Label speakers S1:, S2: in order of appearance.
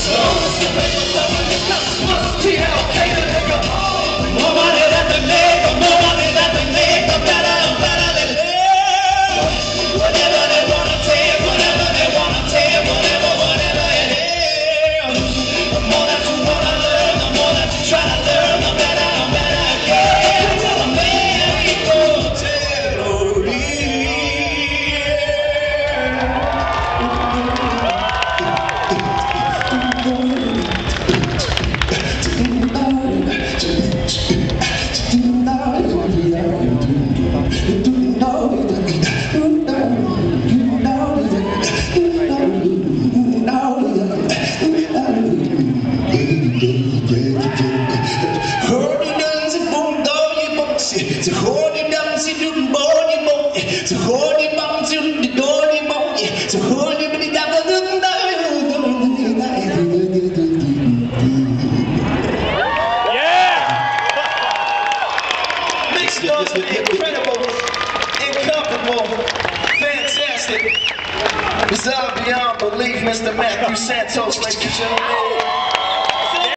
S1: Så hold i dansen du den borg i bog. Så hold i bamsen du den dårlige bog. Så hold i med de der Mixed up, incredible, incomparable, fantastic. Bizarre beyond belief, Mr. Matthew Santos, ladies and gentlemen.